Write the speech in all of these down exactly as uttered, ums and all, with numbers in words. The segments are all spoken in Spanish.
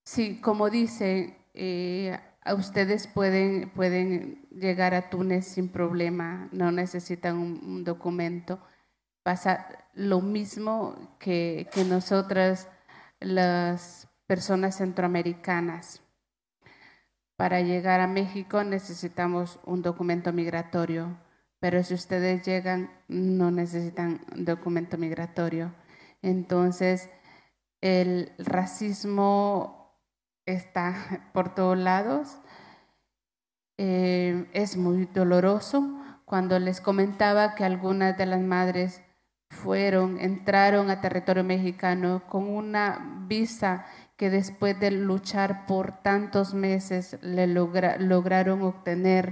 Sí, como dice, eh, a ustedes pueden, pueden llegar a Túnez sin problema, no necesitan un, un documento. Pasa lo mismo que, que nosotras, las personas centroamericanas. Para llegar a México necesitamos un documento migratorio, pero si ustedes llegan no necesitan documento migratorio. Entonces, el racismo está por todos lados. Eh, es muy doloroso. Cuando les comentaba que algunas de las madres fueron, entraron a territorio mexicano con una visa que después de luchar por tantos meses le logra, lograron obtener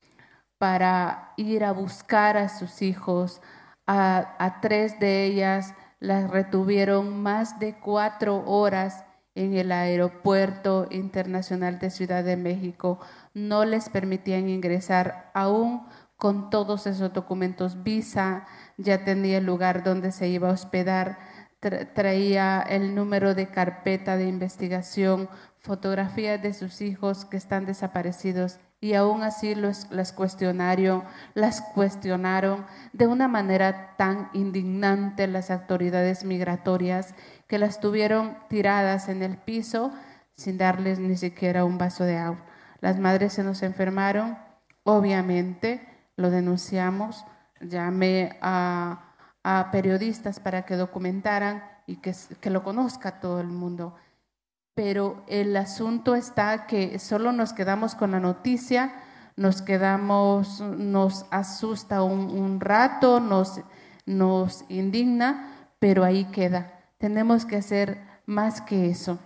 para ir a buscar a sus hijos. A, a tres de ellas las retuvieron más de cuatro horas en el aeropuerto internacional de Ciudad de México. No les permitían ingresar aún con todos esos documentos. Visa, ya tenía el lugar donde se iba a hospedar, tra traía el número de carpeta de investigación, fotografías de sus hijos que están desaparecidos, y aún así los, las cuestionaron, las cuestionaron de una manera tan indignante las autoridades migratorias que las tuvieron tiradas en el piso sin darles ni siquiera un vaso de agua. Las madres se nos enfermaron, obviamente lo denunciamos, llamé a, a periodistas para que documentaran y que, que lo conozca todo el mundo. Pero el asunto está que solo nos quedamos con la noticia, nos quedamos, nos asusta un, un rato, nos, nos indigna, pero ahí queda. Tenemos que hacer más que eso.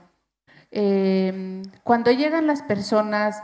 Eh, cuando llegan las personas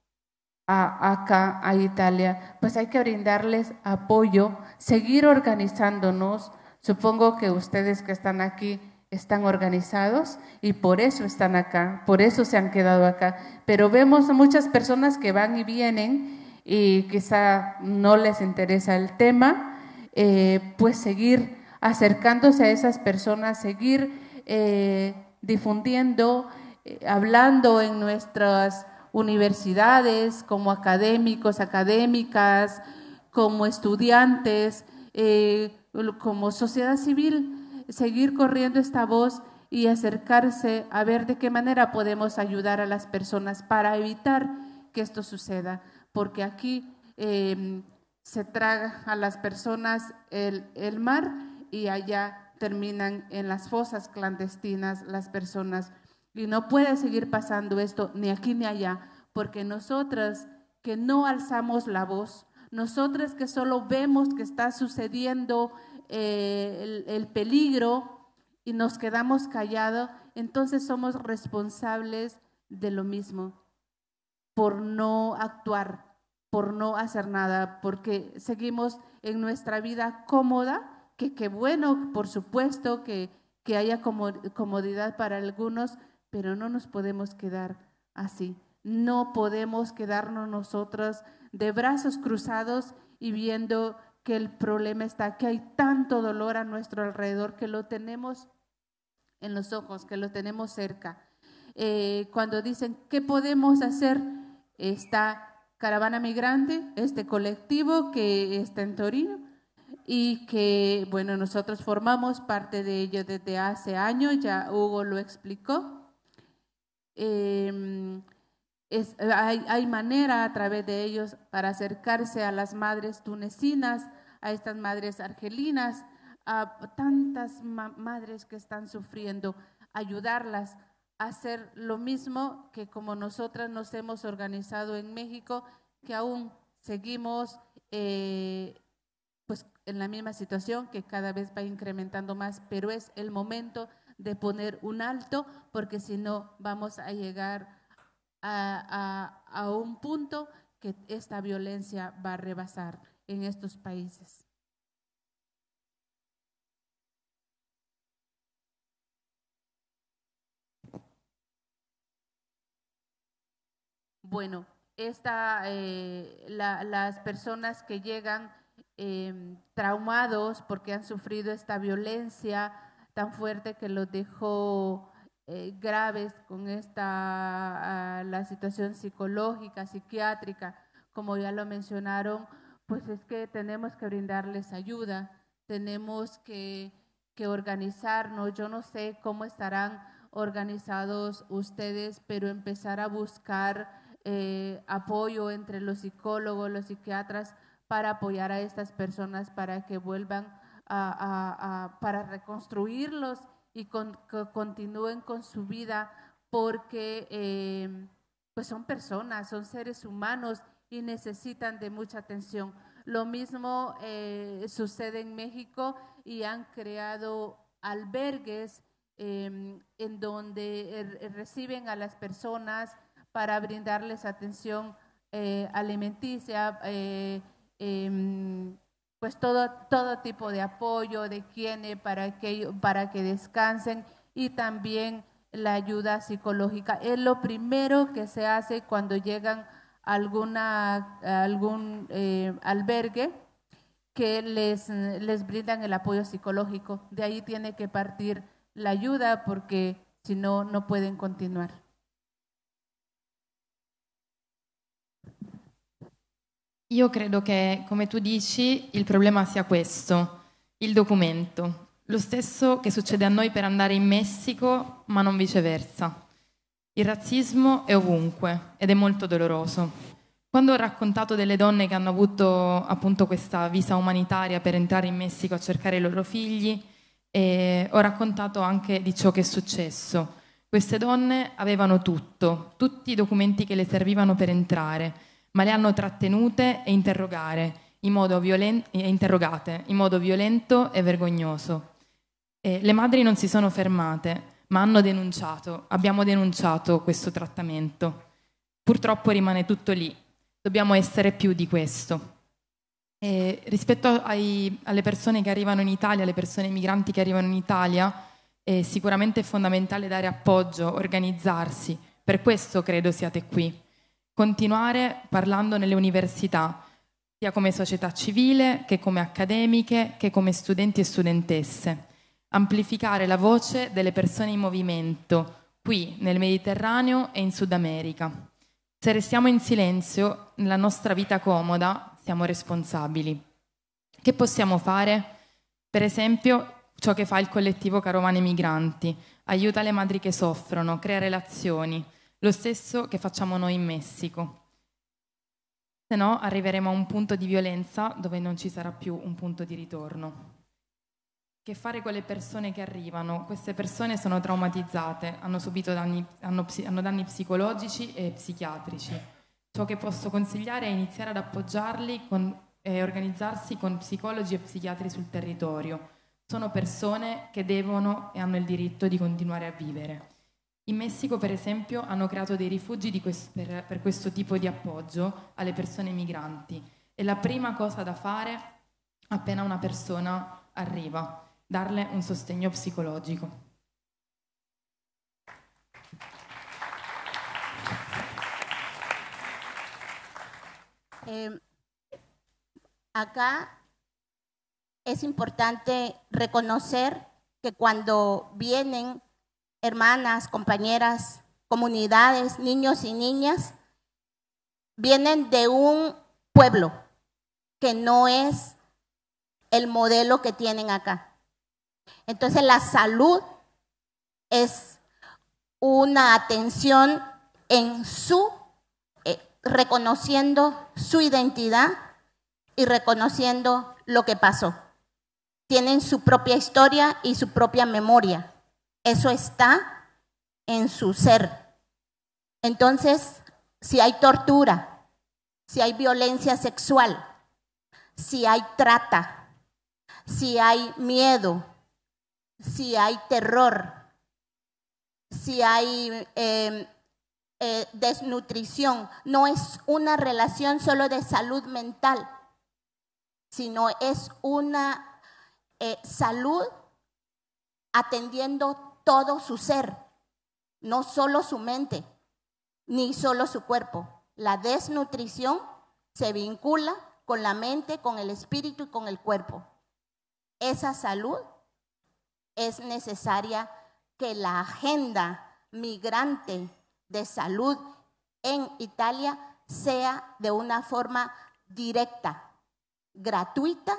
a, acá, a Italia, pues hay que brindarles apoyo, seguir organizándonos. Supongo que ustedes que están aquí están organizados y por eso están acá, por eso se han quedado acá. Pero vemos muchas personas que van y vienen y quizá no les interesa el tema, eh, pues seguir acercándose a esas personas, seguir eh, difundiendo, eh, hablando en nuestras universidades, como académicos, académicas, como estudiantes, eh, como sociedad civil, seguir corriendo esta voz y acercarse a ver de qué manera podemos ayudar a las personas para evitar que esto suceda, porque aquí eh, se traga a las personas el, el mar y allá terminan en las fosas clandestinas las personas. Y no puede seguir pasando esto ni aquí ni allá, porque nosotras que no alzamos la voz, nosotras que solo vemos que está sucediendo eh, el, el peligro y nos quedamos callados, entonces somos responsables de lo mismo, por no actuar, por no hacer nada, porque seguimos en nuestra vida cómoda, que qué bueno, por supuesto, que, que haya comodidad para algunos, pero no nos podemos quedar así. No podemos quedarnos nosotros de brazos cruzados y viendo que el problema está, que hay tanto dolor a nuestro alrededor, que lo tenemos en los ojos, que lo tenemos cerca. Eh, cuando dicen, ¿qué podemos hacer? Está Caravana Migrante, este colectivo que está en Torino y que, bueno, nosotros formamos parte de ello desde hace años, ya Hugo lo explicó. Eh, es, hay, hay manera a través de ellos para acercarse a las madres tunecinas, a estas madres argelinas, a tantas ma madres que están sufriendo, ayudarlas a hacer lo mismo que como nosotras nos hemos organizado en México, que aún seguimos eh, pues en la misma situación, que cada vez va incrementando más, pero es el momento de poner un alto, porque si no vamos a llegar a, a, a un punto que esta violencia va a rebasar en estos países. Bueno, esta, eh, la, las personas que llegan eh, traumados porque han sufrido esta violencia tan fuerte que los dejó eh, graves con esta, uh, la situación psicológica, psiquiátrica, como ya lo mencionaron, pues es que tenemos que brindarles ayuda, tenemos que, que organizarnos. Yo no sé cómo estarán organizados ustedes, pero empezar a buscar eh, apoyo entre los psicólogos, los psiquiatras, para apoyar a estas personas para que vuelvan a, a, a para reconstruirlos y con, que continúen con su vida, porque eh, pues son personas, son seres humanos y necesitan de mucha atención. Lo mismo eh, sucede en México y han creado albergues eh, en donde eh, reciben a las personas para brindarles atención eh, alimenticia, eh, eh, pues todo, todo tipo de apoyo, de higiene para que, para que descansen, y también la ayuda psicológica. Es lo primero que se hace cuando llegan a, alguna, a algún eh, albergue, que les, les brindan el apoyo psicológico. De ahí tiene que partir la ayuda, porque si no, no pueden continuar. Io credo che, come tu dici, il problema sia questo, il documento. Lo stesso che succede a noi per andare in Messico, ma non viceversa. Il razzismo è ovunque ed è molto doloroso. Quando ho raccontato delle donne che hanno avuto appunto questa visa umanitaria per entrare in Messico a cercare i loro figli, eh, ho raccontato anche di ciò che è successo. Queste donne avevano tutto, tutti i documenti che le servivano per entrare, ma le hanno trattenute e interrogare in modo violen- interrogate in modo violento e vergognoso. E le madri non si sono fermate, ma hanno denunciato, abbiamo denunciato questo trattamento. Purtroppo rimane tutto lì, dobbiamo essere più di questo. E rispetto ai, alle persone che arrivano in Italia, alle persone migranti che arrivano in Italia, è sicuramente fondamentale dare appoggio, organizzarsi, per questo credo siate qui. Continuare parlando nelle università, sia come società civile, che come accademiche, che come studenti e studentesse. Amplificare la voce delle persone in movimento, qui nel Mediterraneo e in Sud America. Se restiamo in silenzio, nella nostra vita comoda, siamo responsabili. Che possiamo fare? Per esempio, ciò che fa il collettivo Carovane Migranti, aiuta le madri che soffrono, crea relazioni, lo stesso che facciamo noi in Messico. Se no, arriveremo a un punto di violenza dove non ci sarà più un punto di ritorno. Che fare con le persone che arrivano? Queste persone sono traumatizzate, hanno subito danni, hanno, hanno danni psicologici e psichiatrici. Ciò che posso consigliare è iniziare ad appoggiarli con, e organizzarsi con psicologi e psichiatri sul territorio. Sono persone che devono e hanno il diritto di continuare a vivere. In Messico, per esempio, hanno creato dei rifugi di questo, per, per questo tipo di appoggio alle persone migranti. E la prima cosa da fare appena una persona arriva, darle un sostegno psicologico. Eh, acá es importante reconocer que cuando vienen hermanas, compañeras, comunidades, niños y niñas, vienen de un pueblo que no es el modelo que tienen acá. Entonces la salud es una atención en su, eh, reconociendo su identidad y reconociendo lo que pasó. Tienen su propia historia y su propia memoria. Eso está en su ser. Entonces, si hay tortura, si hay violencia sexual, si hay trata, si hay miedo, si hay terror, si hay eh, eh, desnutrición, no es una relación solo de salud mental, sino es una eh, salud atendiendo todo su ser, no solo su mente, ni solo su cuerpo. La desnutrición se vincula con la mente, con el espíritu y con el cuerpo. Esa salud es necesaria que la agenda migrante de salud en Italia sea de una forma directa, gratuita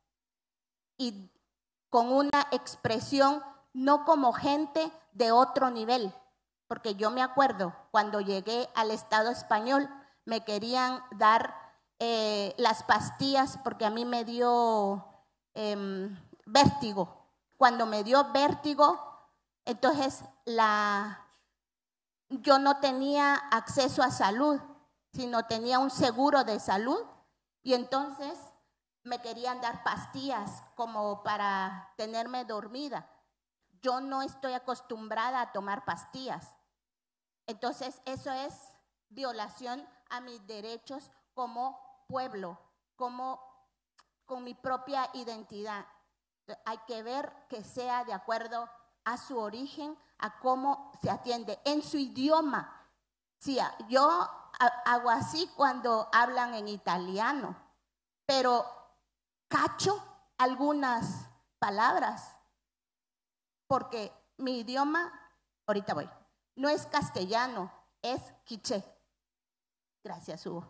y con una expresión no como gente de otro nivel. Porque yo me acuerdo cuando llegué al Estado español, me querían dar eh, las pastillas porque a mí me dio eh, vértigo. Cuando me dio vértigo, entonces la, yo no tenía acceso a salud, sino tenía un seguro de salud y entonces me querían dar pastillas como para tenerme dormida. Yo no estoy acostumbrada a tomar pastillas. Entonces, eso es violación a mis derechos como pueblo, como con mi propia identidad. Hay que ver que sea de acuerdo a su origen, a cómo se atiende en su idioma. Sí, yo hago así cuando hablan en italiano, pero cacho algunas palabras, porque mi idioma, ahorita voy, no es castellano, es quiché. Gracias, Hugo.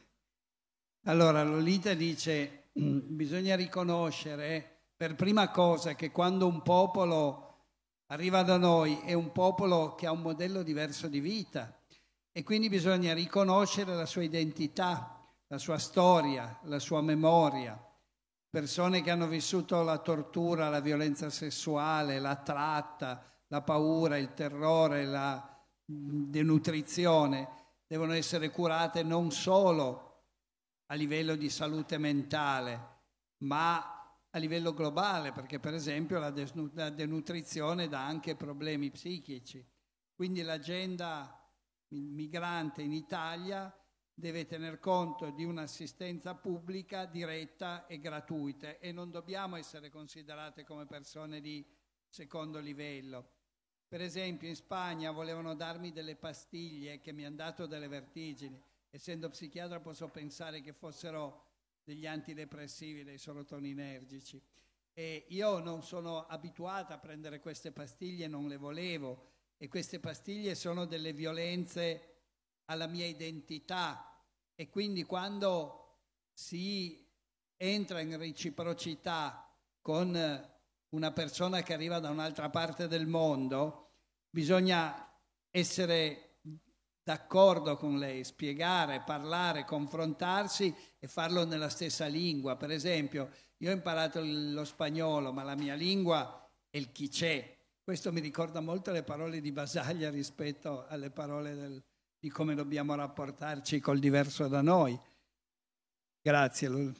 Allora, Lolita dice, bisogna riconoscere per prima cosa che quando un popolo arriva da noi è un popolo che ha un modello diverso di vita e quindi bisogna riconoscere la sua identità, la sua storia, la sua memoria. Persone che hanno vissuto la tortura, la violenza sessuale, la tratta, la paura, il terrore, la denutrizione devono essere curate non solo a livello di salute mentale, ma a livello globale, perché per esempio la, desnu- la denutrizione dà anche problemi psichici. Quindi l'agenda migrante in Italia deve tener conto di un'assistenza pubblica diretta e gratuita e non dobbiamo essere considerate come persone di secondo livello. Per esempio in Spagna volevano darmi delle pastiglie che mi hanno dato delle vertigini. Essendo psichiatra posso pensare che fossero degli antidepressivi, dei serotoninergici. E io non sono abituata a prendere queste pastiglie, non le volevo. E queste pastiglie sono delle violenze alla mia identità. E quindi quando si entra in reciprocità con una persona che arriva da un'altra parte del mondo, bisogna essere d'accordo con lei, spiegare, parlare, confrontarsi e farlo nella stessa lingua. Per esempio, io ho imparato lo spagnolo, ma la mia lingua è il quiché. Questo mi ricorda molto le parole di Basaglia rispetto alle parole del, di come dobbiamo rapportarci col diverso da noi. Grazie, Lul.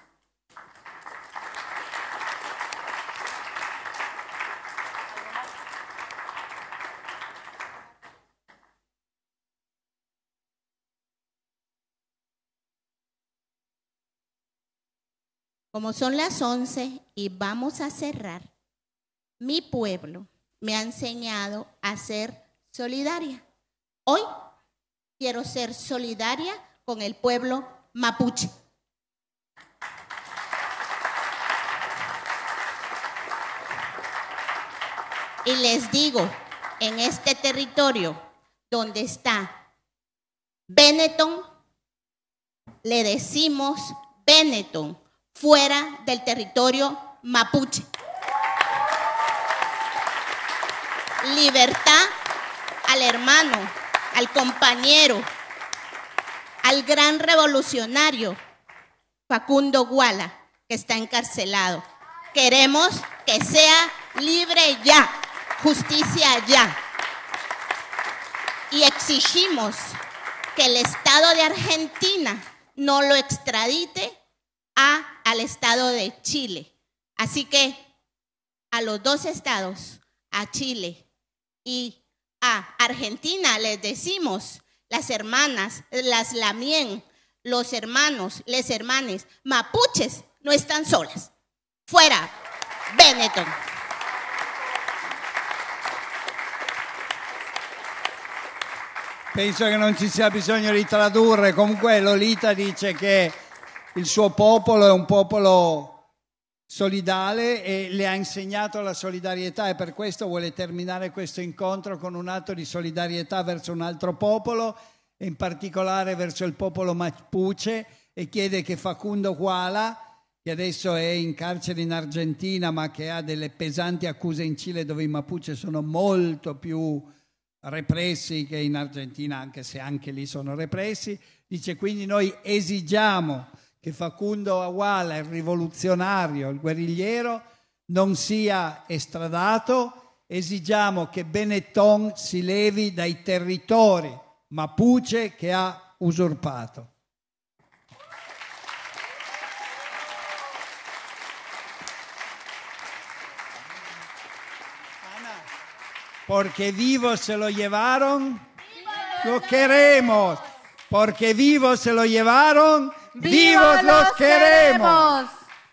Como son las once y vamos a cerrar, mi pueblo me ha enseñado a ser solidaria. Hoy quiero ser solidaria con el pueblo mapuche. Y les digo, en este territorio donde está Benetton, le decimos Benetton, fuera del territorio mapuche. Libertad al hermano, al compañero, al gran revolucionario Facundo Guala, que está encarcelado. Queremos que sea libre ya, justicia ya. Y exigimos que el Estado de Argentina no lo extradite a, al Estado de Chile. Así que a los dos estados, a Chile y a Argentina, les decimos, las hermanas, las lamien, los hermanos, les hermanes, mapuches, no están solas. Fuera, Benetton. Penso che non ci sia bisogno di tradurre. Comunque Lolita dice che il suo popolo è un popolo solidale e le ha insegnato la solidarietà, e per questo vuole terminare questo incontro con un atto di solidarietà verso un altro popolo, e in particolare verso il popolo Mapuche, e chiede che Facundo Guala, che adesso è in carcere in Argentina ma che ha delle pesanti accuse in Cile, dove i Mapuche sono molto più repressi che in Argentina, anche se anche lì sono repressi, dice quindi noi esigiamo che Facundo Aguala, il rivoluzionario, il guerrigliero, non sia estradato, esigiamo che Benetton si levi dai territori Mapuche che ha usurpato. Porque vivos se lo llevaron, lo queremos. Porque vivos se lo llevaron, vivos los queremos.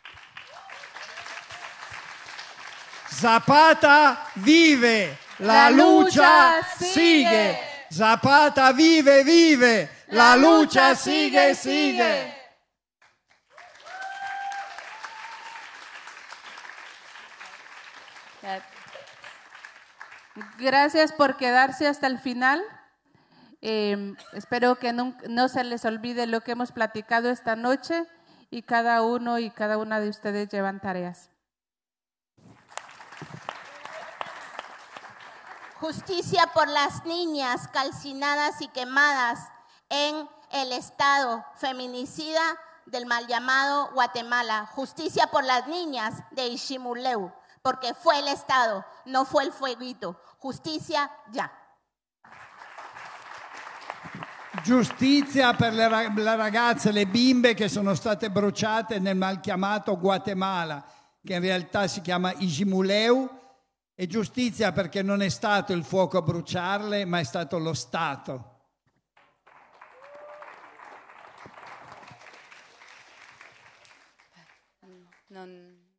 Zapata vive, la lucha sigue. Zapata vive, vive, la lucha sigue, sigue. Gracias por quedarse hasta el final. Eh, espero que no, no se les olvide lo que hemos platicado esta noche, y cada uno y cada una de ustedes llevan tareas. Justicia por las niñas calcinadas y quemadas en el estado feminicida del mal llamado Guatemala. Justicia por las niñas de Ishimuleu, porque fue el Estado, no fue el fueguito. Justicia ya. Giustizia per le, le ragazze, le bimbe che sono state bruciate nel mal chiamato Guatemala, che in realtà si chiama Ishimuleu, e giustizia perché non è stato il fuoco a bruciarle, ma è stato lo Stato. Non,